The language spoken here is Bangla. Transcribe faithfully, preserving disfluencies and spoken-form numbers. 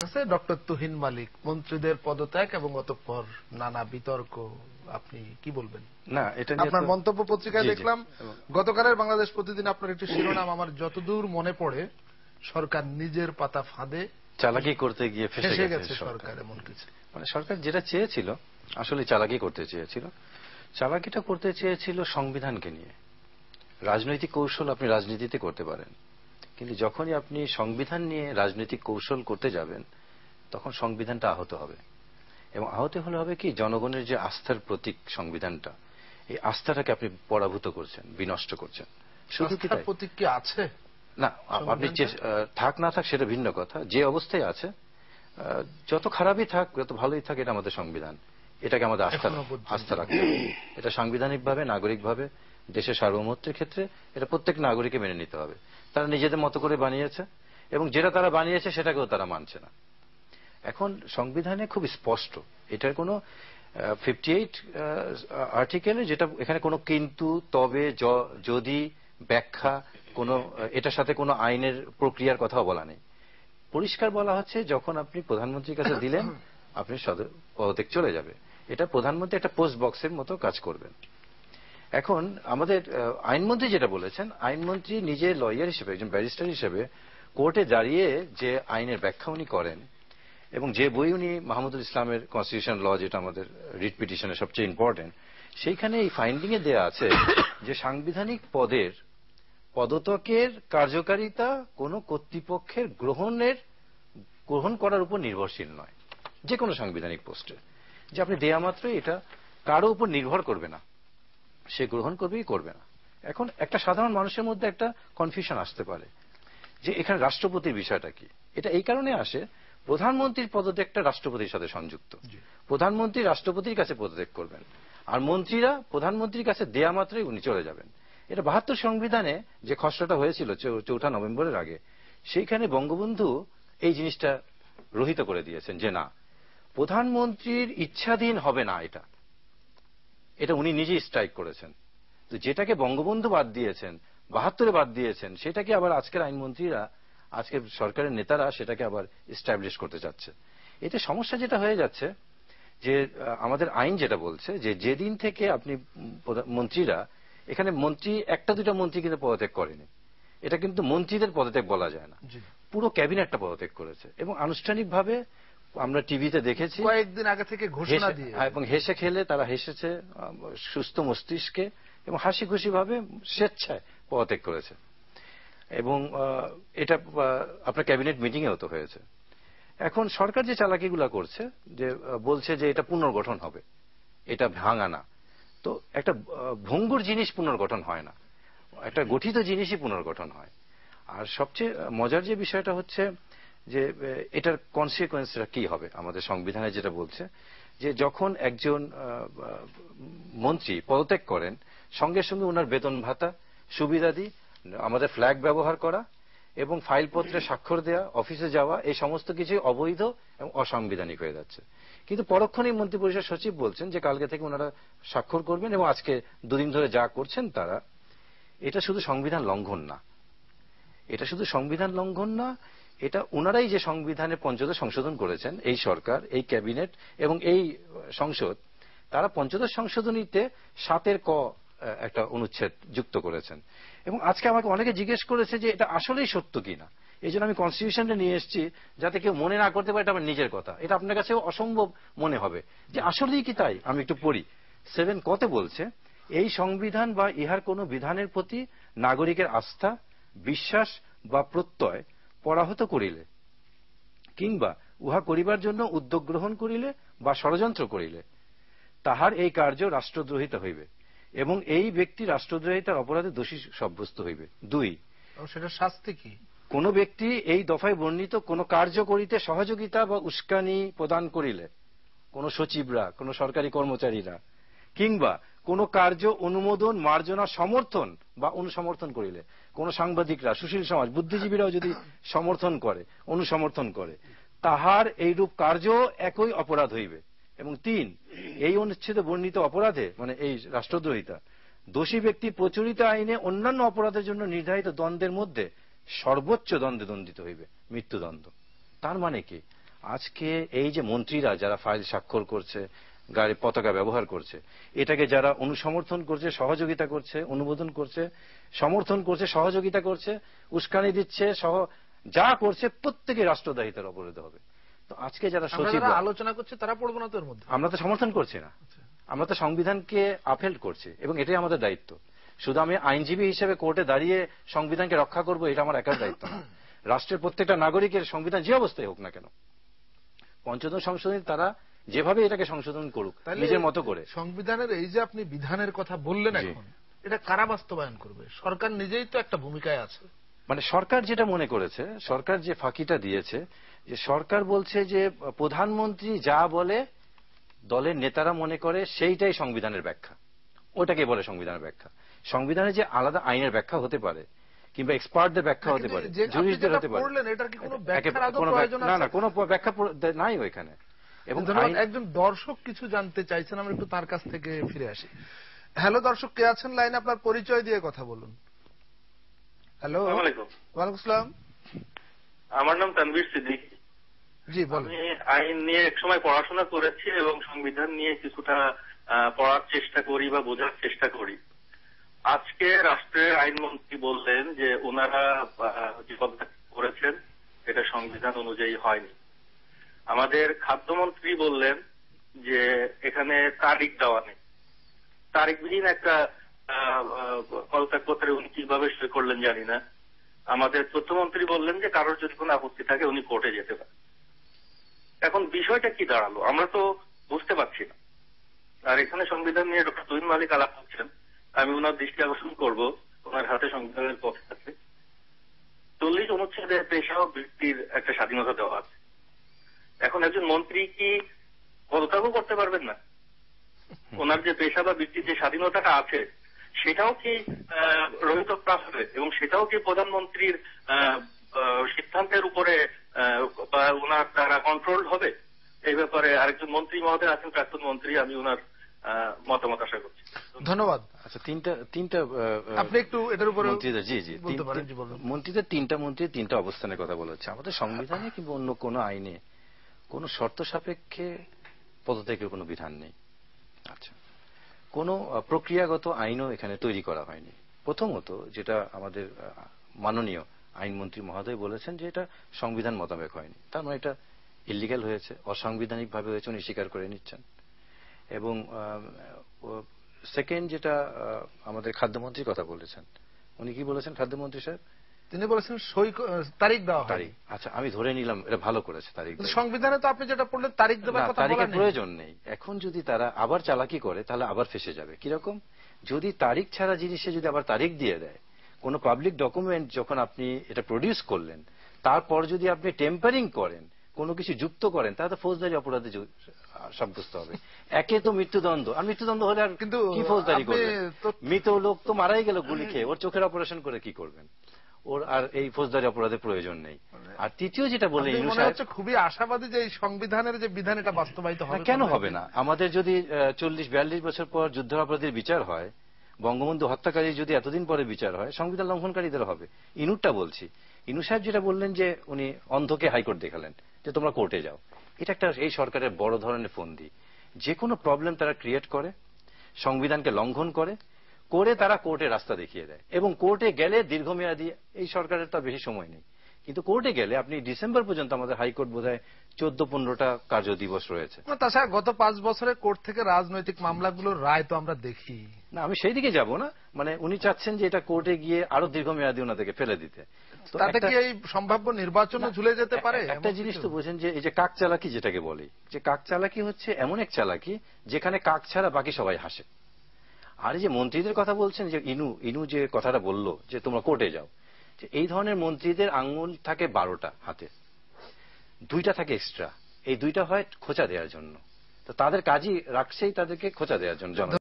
আছে ডক্টর তুহিন মালিক, মন্ত্রীদের পদত্যাগ এবং অতঃপর নানা বিতর্ক, আপনি কি বলবেন? না, এটা আপনার মন্তব্য পত্রিকায় দেখলাম গতকালের বাংলাদেশ প্রতিদিন আপনার একটি শিরোনাম আমার যতদূর মনে পড়ে, সরকার নিজের পাতা ফাঁদে চালাকি করতে গিয়ে ফেসে গেছে সরকার, এমন কিছু। মানে সরকার যেটা চেয়েছিল আসলে চালাকি করতে চেয়েছিল, চালাকিটা করতে চেয়েছিল সংবিধানকে নিয়ে। রাজনৈতিক কৌশল আপনি রাজনীতিতে করতে পারেন, কিন্তু যখনই আপনি সংবিধান নিয়ে রাজনৈতিক কৌশল করতে যাবেন তখন সংবিধানটা আহত হবে। এবং আহত হলে হবে কি, জনগণের যে আস্থার প্রতীক সংবিধানটা, এই আস্থাটাকে আপনি পরাভূত করছেন, বিনষ্ট করছেন। শুধু কি তার প্রতীক কি আছে? না, আপনি থাক না থাক সেটা ভিন্ন কথা। যে অবস্থায় আছে, যত খারাপই থাক যত ভালোই থাক, এটা আমাদের সংবিধান, এটাকে আমাদের আস্থা আস্থা রাখতে হবে। এটা সাংবিধানিকভাবে নাগরিকভাবে দেশের সার্বভৌমত্বের ক্ষেত্রে এটা প্রত্যেক নাগরিককে মেনে নিতে হবে। তারা নিজেদের মতো করে বানিয়েছে এবং যেটা তারা বানিয়েছে সেটাকেও তারা মানছে না। এখন সংবিধানে খুব স্পষ্ট, এটার কোনো ফিফটি এইট আর্টিকেলে, যেটা এখানে কোনো কিন্তু, তবে, যদি, ব্যাখ্যা, কোনো এটার সাথে কোনো আইনের প্রক্রিয়ার কথাও বলা নেই। পরিষ্কার বলা হচ্ছে, যখন আপনি প্রধানমন্ত্রীর কাছে দিলেন আপনি পদত্যাগ চলে যাবে। এটা প্রধানমন্ত্রী একটা পোস্ট বক্সের মতো কাজ করবেন। এখন আমাদের আইনমন্ত্রী যেটা বলেছেন, আইনমন্ত্রী নিজে লয়ার হিসেবে, একজন ব্যারিস্টার হিসেবে কোর্টে দাঁড়িয়ে যে আইনের ব্যাখ্যা উনি করেন এবং যে বই উনি মাহমুদুল ইসলামের কনস্টিটিউশন ল, যেটা আমাদের রিট পিটিশনের সবচেয়ে ইম্পর্টেন্ট, সেইখানে এই ফাইন্ডিং এ দেয়া আছে যে সাংবিধানিক পদের পদত্যাগের কার্যকারিতা কোন কর্তৃপক্ষের গ্রহণের গ্রহণ করার উপর নির্ভরশীল নয়। যে কোনো সাংবিধানিক পোস্টে যে আপনি দেয়া মাত্রই এটা কারো উপর নির্ভর করবে না, সে গ্রহণ করবেই করবে না। এখন একটা সাধারণ মানুষের মধ্যে একটা কনফিউশন আসতে পারে যে এখানে রাষ্ট্রপতির বিষয়টা কি। এটা এই কারণে আসে, প্রধানমন্ত্রীর পদত্যাগটা রাষ্ট্রপতির সাথে সংযুক্ত। প্রধানমন্ত্রী রাষ্ট্রপতির কাছে পদত্যাগ করবেন, আর মন্ত্রীরা প্রধানমন্ত্রীর কাছে দেয়া মাত্রই উনি চলে যাবেন। এটা বাহাত্তর সংবিধানে যে খসড়াটা হয়েছিল চৌঠা নভেম্বরের আগে, সেইখানে বঙ্গবন্ধু এই জিনিসটা রহিত করে দিয়েছেন যে না, প্রধানমন্ত্রীর ইচ্ছাধীন হবে না। এটা এটা উনি নিজেই স্ট্রাইক করেছেন। তো যেটাকে বঙ্গবন্ধু বাদ দিয়েছেন, বাহাত্তরে বাদ দিয়েছেন, সেটাকে আবার আজকের আইনমন্ত্রীরা, আজকের সরকারের নেতারা সেটাকে আবার এস্টাবলিশ করতে চাচ্ছে। এতে সমস্যা যেটা হয়ে যাচ্ছে যে আমাদের আইন যেটা বলছে যে যেদিন থেকে আপনি মন্ত্রীরা, এখানে মন্ত্রী একটা দুটা মন্ত্রী কিন্তু পদত্যাগ করেনি, এটা কিন্তু মন্ত্রীদের পদত্যাগ বলা যায় না, পুরো ক্যাবিনেটটা পদত্যাগ করেছে। এবং আনুষ্ঠানিকভাবে আমরা টিভিতে দেখেছি কয়েকদিন আগে থেকে ঘোষণা দিয়ে, এবং হেসে খেলে তারা হেসেছে সুস্থ মস্তিষ্কে এবং হাসি খুশি ভাবে স্বেচ্ছায় পদত্যাগ করেছে। এবং এটা আপনার ক্যাবিনেট মিটিং এও তো হয়েছে। এখন সরকার যে চালাকিগুলা করছে, যে বলছে যে এটা পুনর্গঠন হবে, এটা ভাঙা না। তো একটা ভঙ্গুর জিনিস পুনর্গঠন হয় না, একটা গঠিত জিনিসই পুনর্গঠন হয়। আর সবচেয়ে মজার যে বিষয়টা হচ্ছে যে এটার কনসিকুয়েন্সটা কি হবে। আমাদের সংবিধানে যেটা বলছে যে যখন একজন মন্ত্রী পদত্যাগ করেন, সঙ্গে সঙ্গে ওনার বেতন ভাতা, সুবিধাদি, আমাদের ফ্ল্যাগ ব্যবহার করা এবং ফাইলপত্রে স্বাক্ষর দেওয়া, অফিসে যাওয়া, এই সমস্ত কিছুই অবৈধ এবং অসাংবিধানিক হয়ে যাচ্ছে। কিন্তু পরক্ষণেই মন্ত্রিপরিষদ সচিব বলছেন যে কালকে থেকে ওনারা স্বাক্ষর করবেন এবং আজকে দুদিন ধরে যা করছেন তারা, এটা শুধু সংবিধান লঙ্ঘন না, এটা শুধু সংবিধান লঙ্ঘন না, এটা ওনারাই যে সংবিধানের পঞ্চদশ সংশোধন করেছেন, এই সরকার, এই ক্যাবিনেট এবং এই সংসদ, তারা পঞ্চদশ সংশোধনীতে সাতের ক একটা অনুচ্ছেদ যুক্ত করেছেন। এবং আজকে আমাকে অনেকে জিজ্ঞেস করেছে যে এটা আসলেই সত্য কিনা। এই জন্য আমি কনস্টিটিউশনটা নিয়ে এসেছি, যাতে কেউ মনে না করতে পারে এটা আমার নিজের কথা। এটা আপনার কাছে অসম্ভব মনে হবে যে আসলেই কি তাই। আমি একটু পড়ি। সেভেন কতে বলছে, এই সংবিধান বা ইহার কোন বিধানের প্রতি নাগরিকের আস্থা, বিশ্বাস বা প্রত্যয় পরাহত করিলে কিংবা উহা করিবার জন্য উদ্যোগ গ্রহণ করিলে বা ষড়যন্ত্র করিলে তাহার এই কার্য রাষ্ট্রদ্রোহিতা হইবে এবং এই ব্যক্তি রাষ্ট্রদ্রোহিতার অপরাধে দোষী সাব্যস্ত হইবে। দুই, সেটা শাস্তি কি? কোন ব্যক্তি এই দফায় বর্ণিত কোন কার্য করিতে সহযোগিতা বা উস্কানি প্রদান করিলে, কোন সচিবরা, কোন সরকারি কর্মচারীরা কিংবা কোন কার্য অনুমোদন, মার্জনা, সমর্থন বা অনুসমর্থন করিলে, কোন সাংবাদিকরা, সুশীল সমাজ, বুদ্ধিজীবীরাও যদি সমর্থন করে, অনুসমর্থন করে, তাহার এইরূপ কার্য একই অপরাধ হইবে। এবং তিন, এই অনুচ্ছেদে বর্ণিত অপরাধে, মানে এই রাষ্ট্রদ্রোহিতা, দোষী ব্যক্তি প্রচলিত আইনে অন্যান্য অপরাধের জন্য নির্ধারিত দণ্ডের মধ্যে সর্বোচ্চ দণ্ডে দণ্ডিত হইবে, মৃত্যুদণ্ড। তার মানে কি, আজকে এই যে মন্ত্রীরা যারা ফাইল স্বাক্ষর করছে, গাড়ি পতাকা ব্যবহার করছে, এটাকে যারা অনুসমর্থন করছে, সহযোগিতা করছে, অনুমোদন করছে, সমর্থন করছে, সহযোগিতা করছে, উস্কানি দিচ্ছে, সহ যা করছে প্রত্যেকে রাষ্ট্রদ্রোহিতার অপরাধ হবে। তো আজকে যারা সচিব আলোচনা করছে তারা পড়বো না তো এর মধ্যে। আমরা তো সমর্থন করছি না, আমরা তো সংবিধানকে আপহেল্ড করছি এবং এটাই আমাদের দায়িত্ব। শুধু আমি আইনজীবী হিসেবে কোর্টে দাঁড়িয়ে সংবিধানকে রক্ষা করব এটা আমার একার দায়িত্ব না। রাষ্ট্রের প্রত্যেকটা নাগরিকের সংবিধান যে অবস্থায় হোক না কেন, পঞ্চদশ সংশোধনী তারা যেভাবে এটাকে সংশোধন করুক নিজের মতো করে। সংবিধানের এই যে আপনি বিধানের কথা বললেন, এখন এটা কারা বাস্তবায়ন করবে? সরকার নিজেই তো একটা ভূমিকায় আছে। মানে সরকার যেটা মনে করেছে, সরকার যে ফাঁকিটা দিয়েছে, যে সরকার বলছে যে প্রধানমন্ত্রী যা বলে দলের নেতারা মনে করে সেইটাই সংবিধানের ব্যাখ্যা, ওটাকে বলে সংবিধানের ব্যাখ্যা। সংবিধানে যে আলাদা আইনের ব্যাখ্যা হতে পারে কিংবা এক্সপার্টদের ব্যাখ্যা হতে পারে, জুরিস্টদের হতে পারে, না না কোনো ব্যাখ্যা নাই ওইখানে। এবং একজন দর্শক কিছু জানতে চাইছেন, আমরা একটু তার কাছ থেকে ফিরে আসি। হ্যালো দর্শক, কে আছেন লাইনে? আপনার পরিচয় দিয়ে কথা বলুন। হ্যালো, ওয়ালাইকুম আসসালাম। আমার নাম তানভীর সিদ্দিক। জি বলুন। আমি আইন নিয়ে এক সময় পড়াশোনা করেছি এবং সংবিধান নিয়ে কিছুটা পড়ার চেষ্টা করি বা বোঝার চেষ্টা করি। আজকে রাষ্ট্রের আইনমন্ত্রী বললেন যে ওনারা যে পদক্ষেপ করেছেন এটা সংবিধান অনুযায়ী হয়নি। আমাদের খাদ্যমন্ত্রী বললেন যে এখানে তারিখ দেওয়া নেই, তারিখবিহীন একটা পদত্যাগপত্রে উনি কিভাবে সই করলেন জানি না। আমাদের তথ্যমন্ত্রী বললেন যে কারোর যদি কোনো আপত্তি থাকে উনি কোর্টে যেতে পারেন। এখন বিষয়টা কি দাঁড়ালো আমরা তো বুঝতে পারছি না। আর এখানে সংবিধান নিয়ে ডক্টর তুহিন মালিক আলাপ করছেন, আমি ওনার দৃষ্টি আকর্ষণ করব, ওনার হাতে সংবিধানের কপি আছে। চল্লিশ অনুচ্ছেদে পেশা ও বৃত্তির একটা স্বাধীনতা দেওয়া আছে। এখন একজন মন্ত্রী কি পদত্যাগও করতে পারবেন না? ওনার যে পেশা বা বৃত্তির যে স্বাধীনতাটা আছে সেটাও কি রহিতপ্রাপ্ত হবে এবং সেটাও কি প্রধানমন্ত্রীর সিদ্ধান্তের উপরে বা ওনার দ্বারা কন্ট্রোল হবে? এই ব্যাপারে আরেকজন মন্ত্রী মহোদয় আছেন, প্রাক্তন মন্ত্রী, আমি ওনার মতামত আশা করছি। ধন্যবাদ। আচ্ছা, তিনটা তিনটা আপনি একটু এটার উপরে মন্ত্রীদের, জি জি মন্ত্রীদের তিনটা মন্ত্রী তিনটা অবস্থানের কথা বলেছে। আমাদের সংবিধানে কিংবা অন্য কোনো আইনে কোনো শর্ত সাপেক্ষে পদত্যাগের কোনো বিধান নেই। আচ্ছা, কোনো প্রক্রিয়াগত আইনও এখানে তৈরি করা হয়নি। প্রথমত যেটা আমাদের মাননীয় আইনমন্ত্রী মহোদয় বলেছেন যে এটা সংবিধান মোতাবেক হয়নি, তার মানে এটা ইলিগ্যাল হয়েছে, অসাংবিধানিক ভাবে হয়েছে, উনি স্বীকার করে নিচ্ছেন। এবং সেকেন্ড যেটা আমাদের খাদ্যমন্ত্রীর কথা বলেছেন, উনি কি বলেছেন খাদ্যমন্ত্রী সাহেব? তিনি বলেছেন সই তারিখ দেওয়া তারিখ। আচ্ছা, আমি ধরে নিলাম এটা ভালো করেছে তারিখ। সংবিধানে তো আপনি যেটা পড়লেন তারিখ দেওয়ার কথা, তারিখের প্রয়োজন নেই। এখন যদি তারা আবার চালাকি করে তাহলে আবার ফেসে যাবে। কিরকম? যদি তারিখ ছাড়া জিনিসে যদি আবার তারিখ দিয়ে দেয়, কোন পাবলিক ডকুমেন্ট যখন আপনি এটা প্রডিউস করলেন তারপর যদি আপনি টেম্পারিং করেন, কোনো কিছু যুক্ত করেন, তাহলে তো ফৌজদারি অপরাধে সাব্যস্ত হবে। একে তো মৃত্যুদণ্ড, আর মৃত্যুদণ্ড হলে আর কিন্তু কি ফৌজদারি করবেন? মৃত লোক তো মারাই গেল গুলি খেয়ে, ওর চোখের অপারেশন করে কি করবেন? ওর আর এই ফৌজদারি অপরাধের প্রয়োজন নেই। আর তৃতীয় যেটা বলে, খুবই আশাবাদী যে এই সংবিধানের যে বিধান এটা বাস্তবায়িত হবে। কেন হবে না? আমাদের যদি চল্লিশ বিয়াল্লিশ বছর পর যুদ্ধাপরাধীর বিচার হয়, বঙ্গবন্ধু হত্যাকারী যদি এতদিন পরে বিচার হয়, সংবিধান লঙ্ঘনকারীদের হবে। ইনুরটা বলছি, ইনু সাহেব যেটা বললেন যে উনি অন্ধকে হাইকোর্ট দেখালেন যে তোমরা কোর্টে যাও, এটা একটা এই সরকারের বড় ধরনের ফন্দি। যে কোনো প্রবলেম তারা ক্রিয়েট করে, সংবিধানকে লঙ্ঘন করে, করে তারা কোর্টে রাস্তা দেখিয়ে দেয়। এবং কোর্টে গেলে দীর্ঘমেয়াদী, এই সরকারের তো বেশি সময় নেই, কিন্তু কোর্টে গেলে আপনি ডিসেম্বর পর্যন্ত আমাদের হাইকোর্ট বোধহয় চোদ্দ পনেরোটা কার্য দিবস রয়েছে। তাছাড়া গত পাঁচ বছরে কোর্ট থেকে রাজনৈতিক মামলাগুলোর রায় তো আমরা দেখি না। আমি সেই দিকে যাব না, মানে উনি চাচ্ছেন যে এটা কোর্টে গিয়ে আরো দীর্ঘমেয়াদী ওনাদেরকে ফেলে দিতে। তাতে কি এই সম্ভাব্য নির্বাচনও ঝুলে যেতে পারে? একটা জিনিস তো বোঝেন যে এই যে কাক চালাকি যেটাকে বলি, যে কাক চালাকি হচ্ছে এমন এক চালাকি যেখানে কাক ছাড়া বাকি সবাই হাসে। আর এই যে মন্ত্রীদের কথা বলছেন, যে ইনু ইনু যে কথাটা বললো যে তোমরা কোর্টে যাও, যে এই ধরনের মন্ত্রীদের আঙ্গুল থাকে বারোটা হাতে, দুইটা থাকে এক্সট্রা। এই দুইটা হয় খোঁচা দেওয়ার জন্য, তো তাদের কাজই রাখছেই তাদেরকে খোঁচা দেওয়ার জন্য।